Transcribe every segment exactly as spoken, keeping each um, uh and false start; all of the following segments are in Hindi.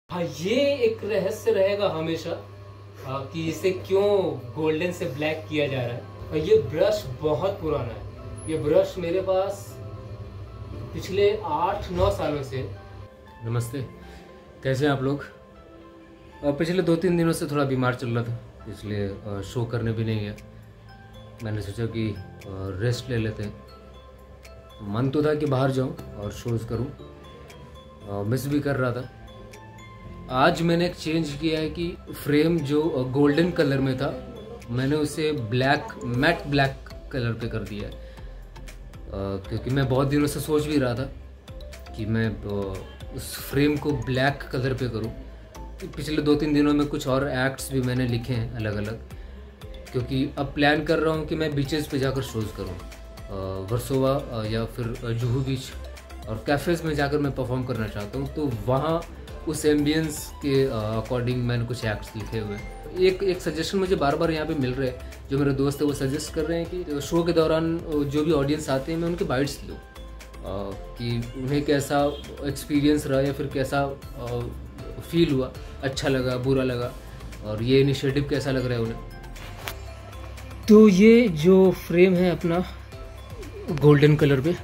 हाँ, ये एक रहस्य रहेगा हमेशा हाँ, कि इसे क्यों गोल्डन से ब्लैक किया जा रहा है। और ये ब्रश बहुत पुराना है। ये ब्रश मेरे पास पिछले आठ नौ सालों से। नमस्ते, कैसे हैं आप लोग? पिछले दो तीन दिनों से थोड़ा बीमार चल रहा था, इसलिए शो करने भी नहीं गया। मैंने सोचा कि रेस्ट ले लेते हैं। मन तो था कि बाहर जाऊं और शोज़ करूं, मिस भी कर रहा था। आज मैंने एक चेंज किया है कि फ्रेम जो गोल्डन कलर में था मैंने उसे ब्लैक मैट ब्लैक कलर पे कर दिया है, क्योंकि मैं बहुत दिनों से सोच भी रहा था कि मैं उस फ्रेम को ब्लैक कलर पे करूं। पिछले दो तीन दिनों में कुछ और एक्ट्स भी मैंने लिखे हैं अलग अलग, क्योंकि अब प्लान कर रहा हूं कि मैं बीचेस पे जाकर शोज़ करूं। वर्सोवा या फिर जुहू बीच और कैफ़ेज़ में जाकर मैं परफॉर्म करना चाहता हूं। तो वहाँ उस एम्बियंस के अकॉर्डिंग मैंने कुछ एक्ट्स लिखे हुए हैं। एक एक सजेशन मुझे बार बार यहाँ पे मिल रहे हैं, जो मेरे दोस्त है वो सजेस्ट कर रहे हैं कि शो के दौरान जो भी ऑडियंस आते हैं मैं उनके बाइट्स लूँ, कि उन्हें कैसा एक्सपीरियंस रहा या फिर कैसा फील हुआ, अच्छा लगा, बुरा लगा, और ये इनिशिएटिव कैसा लग रहा है उन्हें। तो ये जो फ्रेम है अपना गोल्डन कलर पे,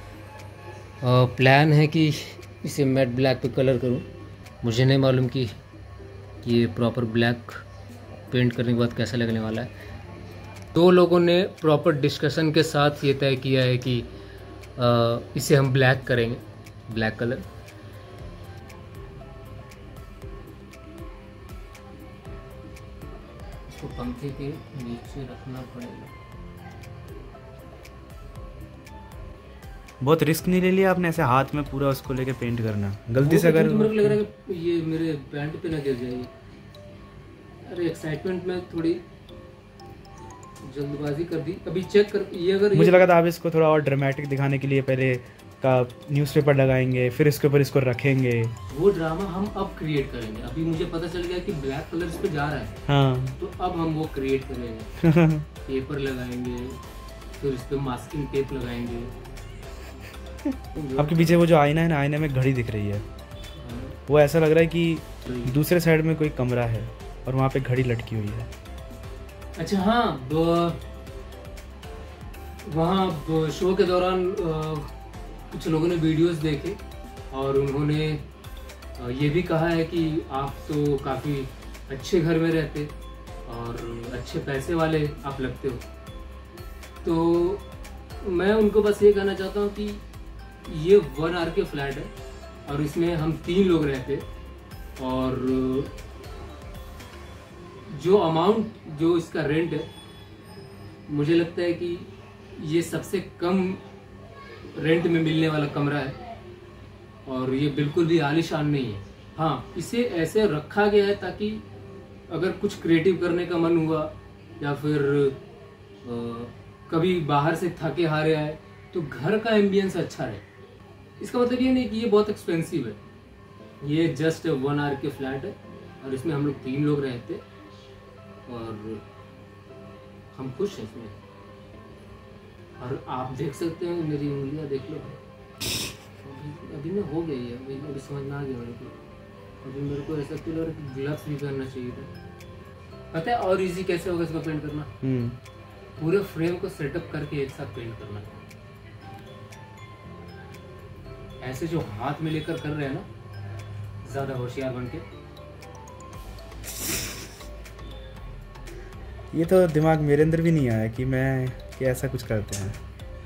प्लान है कि इसे मैट ब्लैक पे कलर करूं। मुझे नहीं मालूम कि ये प्रॉपर ब्लैक पेंट करने के बाद कैसा लगने वाला है। दो लोगों ने प्रॉपर डिस्कशन के साथ ये तय किया है कि आ, इसे हम ब्लैक करेंगे, ब्लैक कलर। इसको पंखे के नीचे रखना पड़ेगा। बहुत रिस्क नहीं ले लिया आपने ऐसे हाथ में पूरा उसको लेके पेंट करना? गलती से अगर मेरे को लग रहा है कि ये मेरे पैंट पे ना गिर जाएगी। अरे एक्साइटमेंट में थोड़ी जल्दबाजी कर दी। अभी चेक कर ये अगर मुझे लगा था आप इसको थोड़ा और ड्रामेटिक दिखाने के लिए पहले का न्यूज़पेपर लगाएंगे, फिर इसके ऊपर इसको रखेंगे। वो ड्रामा हम अब क्रिएट करेंगे। अभी मुझे पता चल गया कि ब्लैक कलर इस पे जा रहा है। हाँ, तो अब हम वो क्रिएट करेंगे। पेपर लगाएंगे, फिर इस पे मास्किंग टेप लगाएंगे। आपके पीछे वो जो आईना है ना, आईने में घड़ी दिख रही है। वो ऐसा लग रहा है कि दूसरे साइड में कोई कमरा है और वहाँ पे घड़ी लटकी हुई है। अच्छा हाँ, वहाँ शो के दौरान कुछ लोगों ने वीडियोस देखे और उन्होंने ये भी कहा है कि आप तो काफ़ी अच्छे घर में रहते और अच्छे पैसे वाले आप लगते हो। तो मैं उनको बस ये कहना चाहता हूँ कि ये वन आर के फ्लैट है और इसमें हम तीन लोग रहते, और जो अमाउंट जो इसका रेंट है, मुझे लगता है कि ये सबसे कम रेंट में मिलने वाला कमरा है और ये बिल्कुल भी आलीशान नहीं है। हाँ, इसे ऐसे रखा गया है ताकि अगर कुछ क्रिएटिव करने का मन हुआ या फिर आ, कभी बाहर से थके हारे आए तो घर का एम्बियंस अच्छा रहे। इसका मतलब ये नहीं कि ये बहुत एक्सपेंसिव है। ये just one R K flat है और इसमें हम लोग तीन लोग रहते और हम खुश हैं इसमें। और आप देख सकते हैं मेरी उंगलियां देख लो। अभी अभी में हो गई है, अभी अभी समझ में आ गया मेरे को। अभी मेरे को ऐसा फील हो रहा है कि ग्लव्स भी पहनना चाहिए था। पता है और इजी कैसे होगा इसको पेंट करना? पूरे फ्रेम को सेटअप करके एक साथ पेंट करना। ऐसे जो हाथ में लेकर कर रहे हैं ना, ज्यादा होशियार बन के। ये तो दिमाग मेरे अंदर भी नहीं आया कि मैं कि ऐसा कुछ करते हैं।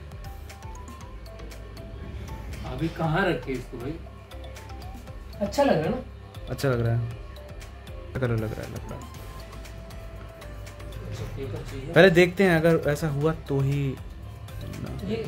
अभी कहाँ रखे इसको भाई? अच्छा लग रहा है ना? अच्छा लग रहा है, कलर लग रहा है, लग रहा है। पहले देखते हैं, अगर ऐसा हुआ तो ही। ये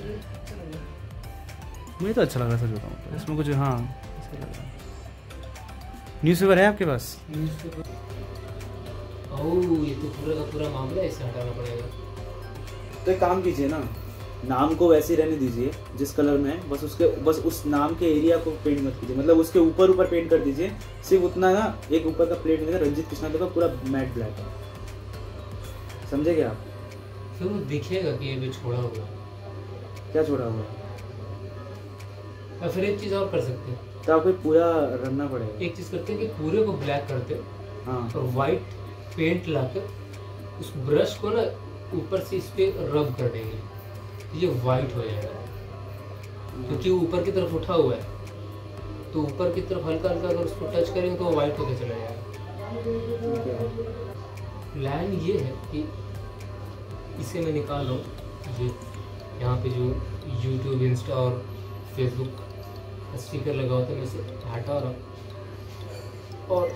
मुझे तो अच्छा लग रहा है, सच बताऊं तो इसमें कुछ हाँ ऐसा लग रहा है। न्यूज़पेपर है आपके पास? न्यूज़पेपर ओह, ये तो पूरा का पूरा मामला इसे हटाना पड़ेगा। तो एक काम कीजिए ना, नाम को वैसे ही रहने दीजिए जिस कलर में है, बस उसके बस उस नाम के एरिया को पेंट मत कीजिए, मतलब उसके ऊपर ऊपर पेंट कर दीजिए। सिर्फ उतना ना, एक ऊपर का प्लेट में रंजीत कृष्णा का पूरा मैट ब्लैक है, समझे क्या आप? फिर वो दिखेगा कि ये भी छोड़ा हुआ। क्या छोड़ा हुआ? और फिर एक चीज़ और कर सकते हैं। तो आपको पूरा रंगना पड़ेगा। एक चीज करते हैं कि पूरे को ब्लैक करते हाँ और वाइट पेंट लाकर उस ब्रश को ना ऊपर से इस पे रब कर देंगे, ये वाइट हो जाएगा। क्योंकि ऊपर की तरफ उठा हुआ है तो ऊपर की तरफ हल्का हल्का अगर उसको टच करेंगे तो वो वाइट होकर चला जाएगा। प्लान ये है कि इसे मैं निकाल रहा हूँ, ये यहाँ पे जो यूट्यूब, इंस्टा और फेसबुक स्टिकर लगा होता है मैं इसे हटा रहा हूँ। और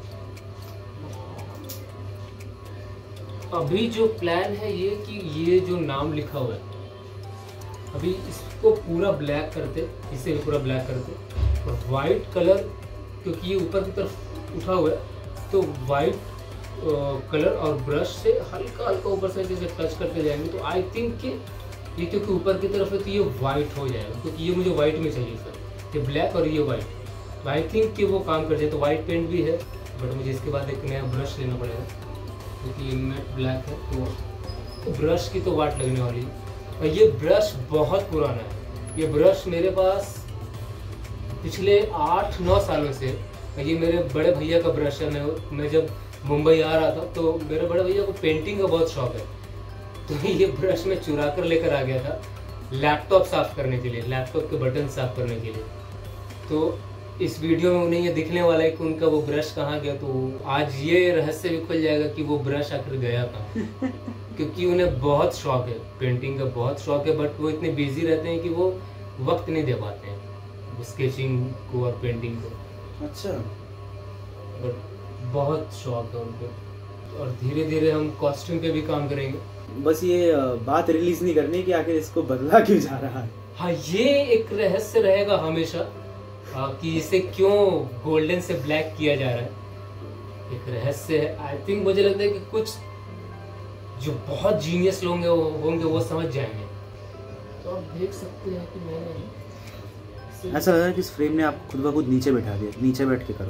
अभी जो प्लान है ये कि ये जो नाम लिखा हुआ है अभी इसको पूरा ब्लैक करते, इसे भी पूरा ब्लैक करते और वाइट कलर, क्योंकि ये ऊपर की तरफ उठा हुआ है तो वाइट कलर और ब्रश से हल्का हल्का ऊपर से जैसे टच करते जाएंगे तो आई थिंक कि ये क्योंकि ऊपर की तरफ है तो ये वाइट हो जाएगा, क्योंकि ये मुझे वाइट में चाहिए सर, ये ब्लैक और ये वाइट। तो आई थिंक कि वो काम कर जाए। तो वाइट पेंट भी है बट मुझे इसके बाद एक नया ब्रश लेना पड़ेगा क्योंकि ये मैट ब्लैक है तो ब्रश की तो वाट लगने वाली है। और ये ब्रश बहुत पुराना है, ये ब्रश मेरे पास पिछले आठ नौ सालों से, ये मेरे बड़े भैया का ब्रश है। मैं मैं जब मुंबई आ रहा था तो मेरे बड़े भैया को पेंटिंग का बहुत शौक है तो ये ब्रश मैं चुरा कर लेकर आ गया था लैपटॉप साफ करने के लिए, लैपटॉप के बटन साफ करने के लिए। तो इस वीडियो में उन्हें ये दिखने वाला है कि उनका वो ब्रश कहाँ गया, तो आज ये रहस्य भी खुल जाएगा कि वो ब्रश आकर गया था क्योंकि उन्हें बहुत शौक है, पेंटिंग का बहुत शौक है बट वो इतने बिजी रहते हैं कि वो वक्त नहीं दे पाते हैं स्केचिंग को और पेंटिंग को। अच्छा, बट बहुत शौक है उनको और धीरे धीरे हम कॉस्ट्यूम पे भी काम करेंगे। बस ये बात रिलीज नहीं करनी कि आखिर इसको बदला क्यों जा रहा है। हाँ, ये एक रहस्य रहेगा हमेशा कि इसे क्यों गोल्डन से ब्लैक किया जा रहा है, एक रहस्य है। आई थिंक मुझे लगता है कि कुछ जो बहुत जीनियस लोग होंगे वो समझ जाएंगे। तो आप देख सकते हैं कि मैंने ऐसा लग रहा है कि इस फ्रेम ने आप खुद ब खुद नीचे बैठा दिया, नीचे बैठ के करो।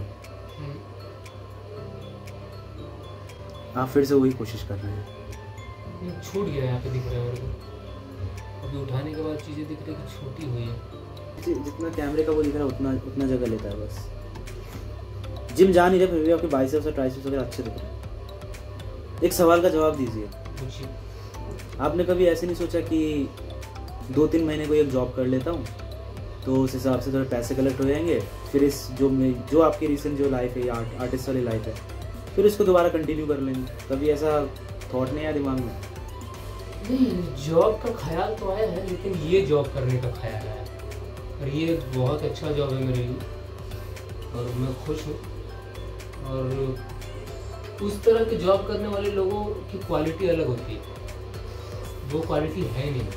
आप फिर से वही कोशिश कर रहे हैं। छूट गया यहाँ पे दिख रहा है मेरे को, अभी उठाने के बाद चीजें दिख रही है कि छोटी हुई है। जितना कैमरे का वो दिख रहा है उतना उतना जगह लेता है बस। जिम जा नहीं रहे फिर भी आपके बाइसेप्स और ट्राइसेप्स वगैरह अच्छे दिख रहे हैं। एक सवाल का जवाब दीजिए, आपने कभी ऐसे नहीं सोचा कि दो तीन महीने को एक जॉब कर लेता हूँ तो उस हिसाब से थोड़े पैसे कलेक्ट हो जाएंगे, फिर इस जो जो आपकी रिसेंट जो लाइफ है आर्ट आर्टिस्ट वाली लाइफ है फिर इसको दोबारा कंटिन्यू कर लेंगे? कभी ऐसा थॉट नहीं आया दिमाग में? नहीं, जॉब का ख्याल तो आया है लेकिन ये जॉब करने का ख्याल आया और ये बहुत अच्छा जॉब है मेरे लिए और मैं खुश हूँ। और उस तरह के जॉब करने वाले लोगों की क्वालिटी अलग होती है, वो क्वालिटी है नहीं।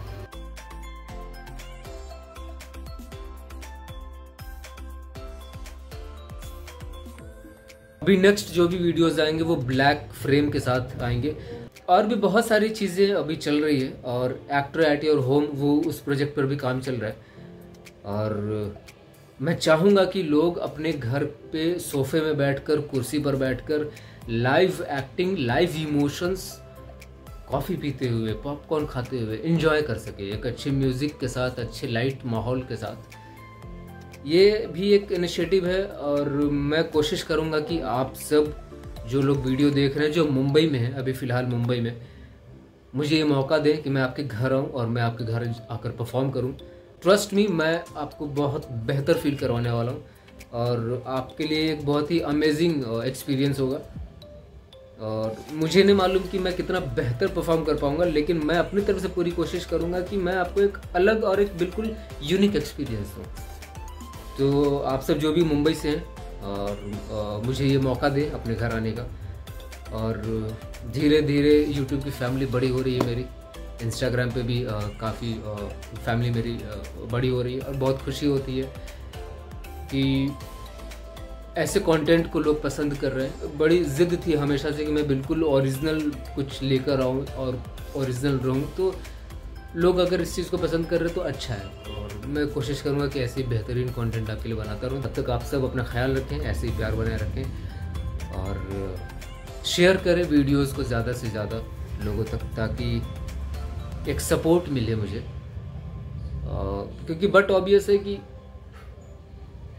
अभी नेक्स्ट जो भी वीडियोस आएंगे वो ब्लैक फ्रेम के साथ आएंगे और भी बहुत सारी चीज़ें अभी चल रही है और एक्टर आई टी और होम वो उस प्रोजेक्ट पर भी काम चल रहा है। और मैं चाहूँगा कि लोग अपने घर पे सोफे में बैठकर, कुर्सी पर बैठकर live acting, live emotions, coffee पीते हुए, पॉपकॉर्न खाते हुए एंजॉय कर सके एक अच्छे म्यूज़िक के साथ, अच्छे लाइट माहौल के साथ। ये भी एक इनिशिएटिव है और मैं कोशिश करूँगा कि आप सब जो लोग वीडियो देख रहे हैं जो मुंबई में हैं, अभी फ़िलहाल मुंबई में, मुझे ये मौका दें कि मैं आपके घर आऊँ और मैं आपके घर आकर परफॉर्म करूँ। ट्रस्ट मी, मैं आपको बहुत बेहतर फील करवाने वाला हूँ और आपके लिए एक बहुत ही अमेजिंग एक्सपीरियंस होगा। और मुझे नहीं मालूम कि मैं कितना बेहतर परफॉर्म कर पाऊँगा लेकिन मैं अपनी तरफ से पूरी कोशिश करूँगा कि मैं आपको एक अलग और एक बिल्कुल यूनिक एक्सपीरियंस दूँ। तो आप सब जो भी मुंबई से हैं और आ, मुझे ये मौका दें अपने घर आने का। और धीरे धीरे यूट्यूब की फैमिली बड़ी हो रही है मेरी, इंस्टाग्राम पे भी काफ़ी फैमिली मेरी आ, बड़ी हो रही है और बहुत खुशी होती है कि ऐसे कंटेंट को लोग पसंद कर रहे हैं। बड़ी ज़िद थी हमेशा से कि मैं बिल्कुल ओरिजिनल कुछ लेकर आऊँ और ओरिजिनल रहूँ, तो लोग अगर इस चीज़ को पसंद कर रहे हैं तो अच्छा है। और मैं कोशिश करूँगा कि ऐसे बेहतरीन कंटेंट आपके लिए बनाता रहूँ। तब तक आप सब अपना ख्याल रखें, ऐसे ही प्यार बनाए रखें और शेयर करें वीडियोस को ज़्यादा से ज़्यादा लोगों तक ताकि एक सपोर्ट मिले मुझे। क्योंकि बट ऑब्वियस है कि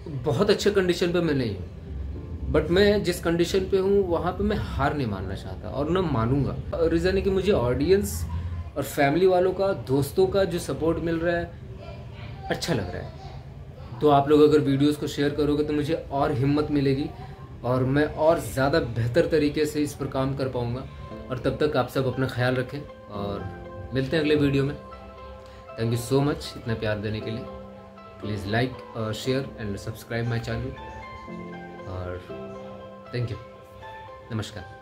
बहुत अच्छे कंडीशन पे मैं नहीं हूँ, बट मैं जिस कंडीशन पे हूँ वहाँ पे मैं हार नहीं मानना चाहता और न मानूंगा। रीज़न है कि मुझे ऑडियंस और फैमिली वालों का, दोस्तों का जो सपोर्ट मिल रहा है, अच्छा लग रहा है। तो आप लोग अगर वीडियोस को शेयर करोगे तो मुझे और हिम्मत मिलेगी और मैं और ज़्यादा बेहतर तरीके से इस पर काम कर पाऊँगा। और तब तक आप सब अपना ख्याल रखें और मिलते हैं अगले वीडियो में। थैंक यू सो मच इतना प्यार देने के लिए। प्लीज़ लाइक और share and subscribe my channel और थैंक यू। नमस्कार।